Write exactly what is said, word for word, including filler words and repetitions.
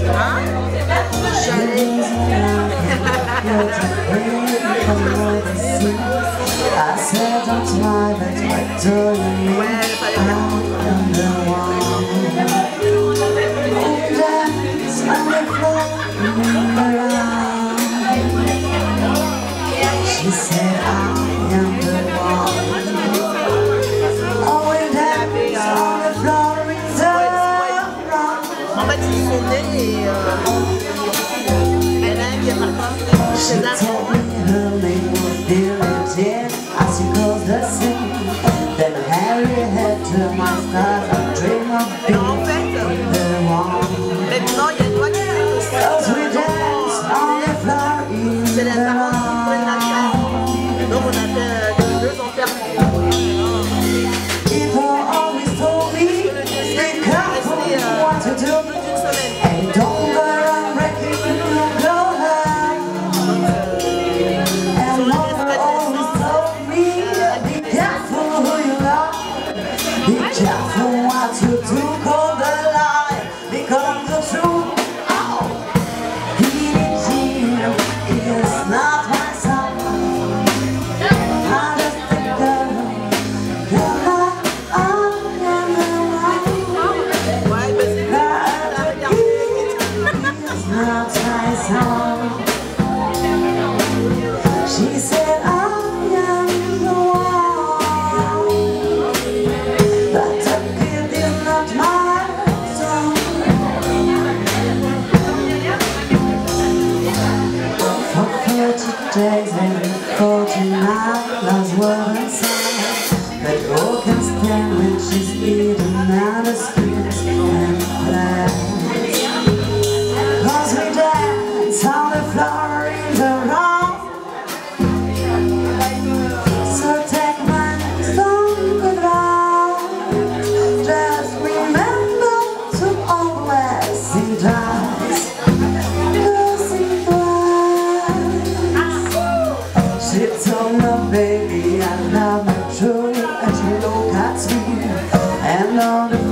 Hein? J'allais. Ouais, elle fallait faire. She said, I am the one. Oh, it happens on the floor in the rock. En fait, ils sont nés et euh, elle a un qui est parti. She told me her name was Billie Jean. As she goes the same. Then Harry had to my start a dream of being en fait, the one. maintenant, il y a toi qui fais aussi. Cause we dance on the floor in C'est la the parole rock. qui prenne la classe. Donc on a fait euh, deux enferments. People always told me, be careful what to do. And don't go around breaking your blood. And mother always told me, be careful who you love. Be careful what you do, call the lie, become the truth. Oh, he is not my son. I just think that Ouais, mais c'est ça, regarde. not my son. She said, I am the one. But the kid is not my son. For thirty days and forty-nine loves were inside. But who can stand when she's eating out the streets and plans? Cause we dance on the floor in the rock. So take my song goodbye. Just remember to always sing twice. Sing twice. She told me, baby, I love you true. And she looked at me and all the